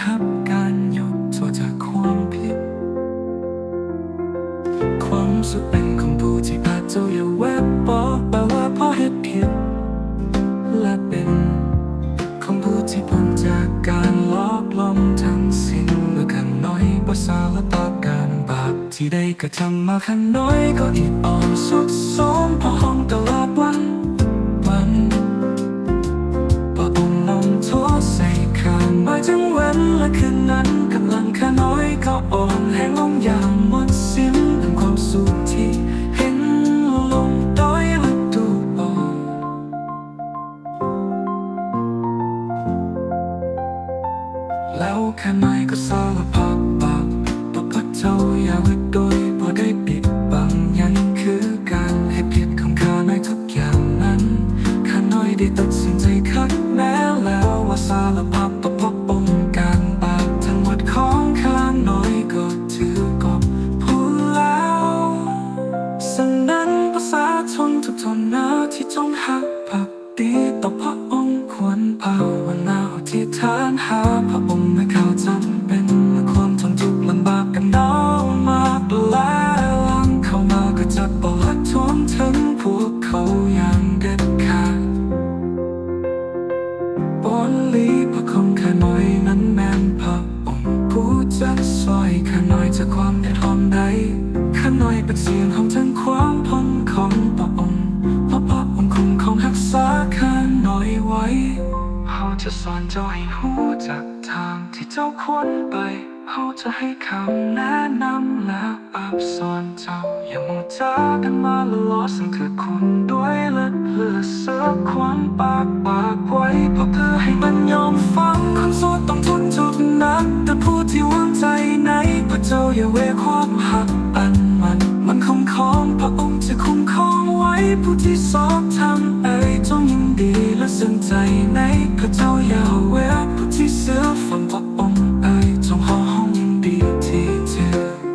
หับการยกโทษจากความผิดความสุขเป็นคำพูดที่อาจจะอย่าแวบบอกแปลว่าเพราะเหตุผิดและเป็นคำพูดที่พ้นจากการลอกล้มทั้งสิ้นเมื่อข้างน้อยภาษาและต่อการบาปที่ได้กระทำมาข้างน้อยก็อิดอ่อนสุดโทรมพอห้องตลอดวันพระองค์ลงโทษใส่ข้ามาจังวันและคืนนั้นกำลังข้าน้อยก็อ่อนแห้งลงอย่างหมดสิ้นทั้งความสุขที่เห็นลงด้อยและดูอ่อนแล้วข้าน้อยก็สารภาพบาปต่อพระเจ้าอย่าไว้โดยบ่ได้ปิดบังยันคือการให้ผิดของข้าในทุกอย่างนั้นข้าน้อยได้ตัดสินใจคัดแม้แล้วว่าสารภาพต่อพระองค์การบาปทั้งหมดของข้าน้อยก็ถือกอบพูดแล้วฉะนั้นประชาชนทุกคนนะที่จงหักภักดีต่อพระองค์ควรภาวนาอธิษฐานหาพระองค์ไม่เข้าจำเป็นเมื่อความทนทุกข์ลำบากกันดาวมากแล้วหลังเข้ามาก็จะบอกและทวงถึงพวกเขาอย่างเด็ดขาดบนลีพระคุณข้าน้อยนั้นแม่นพระองค์ผู้จะซอยข้าน้อยจากความเดือดร้อนใดข้าน้อยเป็นเสียงของทั้งความพ้นของพระองค์เพราะพระองค์คุ้มครองรักษาข้าน้อยไว้เขาจะสอนเจ้าให้รู้จักทางที่เจ้าควรไปเขาจะให้คำแนะนำและอับสอนเจ้าอย่ามองจากันมาละล้อสังเกิดคุณด้วยเลือดเลือดเสือความปากไว้เพราะเพื่อให้มันยอมฟังคนโสดต้องทนทุกข์หนักแต่ผู้ที่วางใจในพระเจ้าอย่าเวความหักอันมันคงของพระองค์จะคุ้มครองไว้ผู้ที่สอบทำจงยินดีและสนใจในพระเจ้าอย่าเวผู้ที่เสือฝันพระองค์จงห่อห้องยินดีที่เธอ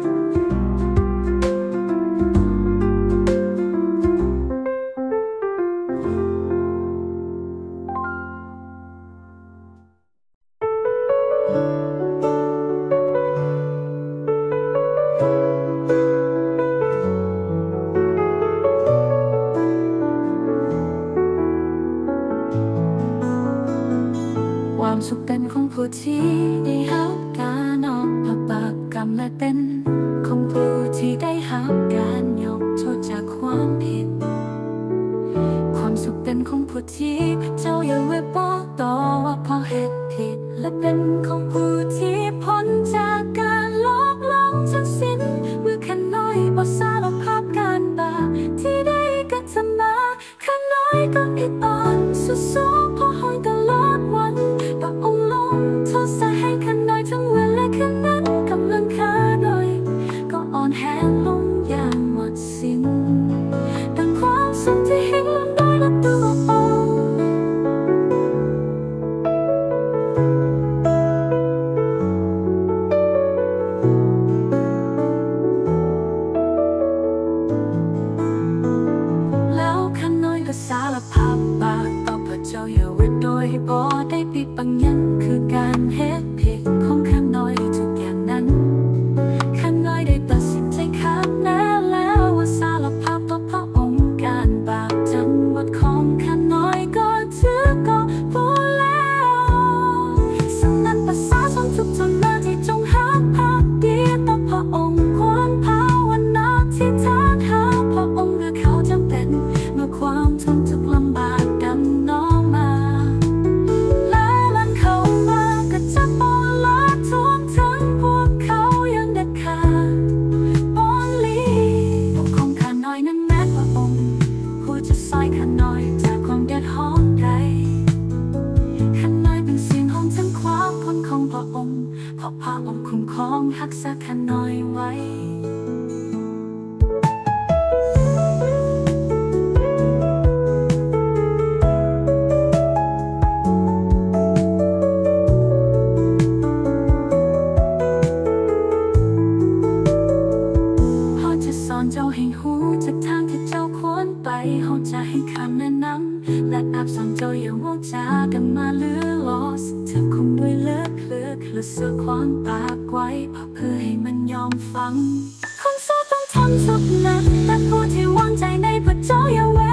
ความสุขเป็นของผู้ที่ได้หับการออกผปากกรรมและเป็นของผู้ที่ได้หับการยกโทษจากความผิดความสุขเป็นของผู้ที่พระเจ้าอย่าไว้บอกต่อว่าเพราะเหตุผิดและเป็นของผู้ที่พ้นจากการลบล้างทั้งสิ้นเมื่อข้าน้อยบอกสารภาพการบาปที่ได้กระทำมาข้าน้อยก็อิดอ่อนสุดโทรมเพราะห้อยตลอดวันพระองค์ลงโทษใส่ให้ข้าน้อยทั้งวันและคืนนั้นกำลังข้าน้อยก็อ่อนแห้งลงอย่างหมดสิ้นดังความสุขที่เห็นล้นด้อยและตัวอ่อนแล้วข้าน้อยก็สารภาพบาปต่อพระเจ้าอย่าไว้โดยบ่ได้ปิดบังยันคือการเหตุผิดของข้าน้อยทุกอย่างนั้นข้าน้อยได้ตัดสินใจคัดแน่แล้วว่าสารภาพต่อพระองค์การบาปทั้งหมดของข้าน้อยก็ถือก็พูดแล้วฉะนั้นประชาชนทุกคนนะที่จงหักภักดีต่อพระองค์ควรภาวนาที่ท้าหาพระองค์เมื่อเขาจำเป็นเมื่อความทนทุกข์ลำบากดันน้อมมาและหลังเข้ามาก็จะปอนละทวงถึงพวกเขาอย่างเด็ดขาดปอนลีพวกของข้าน้อยนั้นแม้พระองค์ผู้จะซอยข้าน้อยจากความเดือดร้อนใดข้าน้อยเป็นเสียงของทั้งความพ้นของพระองค์เพราะพระองค์คุ้มครองรักษาข้าน้อยไว้เจ้าให้หูจากทางที่เจ้าควรไปเขาจะให้คำแนะนำและอาบสอนเจ้าอย่าว่าจากันมาเลือลอสเธอคงด้วยเลือกและเสือความปากไว้เพื่อให้มันยอมฟังคนโสดต้องทนสุดหนักแต่ผู้ที่วางใจในพระเจ้าอย่าเว้